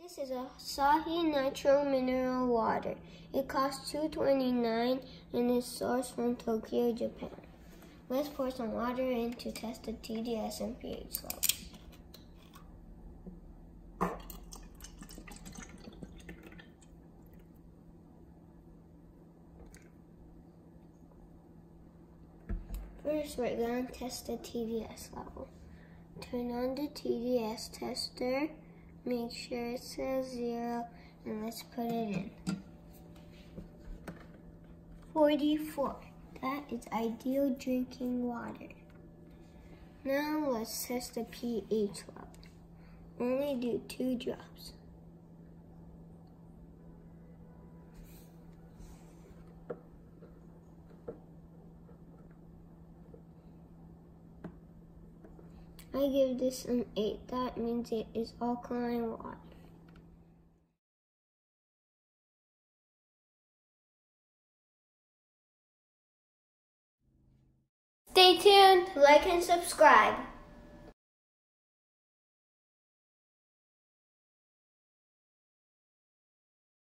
This is Asahi Mineral water. It costs $2.29 and is sourced from Tokyo, Japan. Let's pour some water in to test the TDS and pH levels. First, we're going to test the TDS level. Turn on the TDS tester. Make sure it says 0, and let's put it in. 44. That is ideal drinking water. Now let's test the pH level. Only do 2 drops. I give this an 8. That means it is alkaline water. Stay tuned, like and subscribe.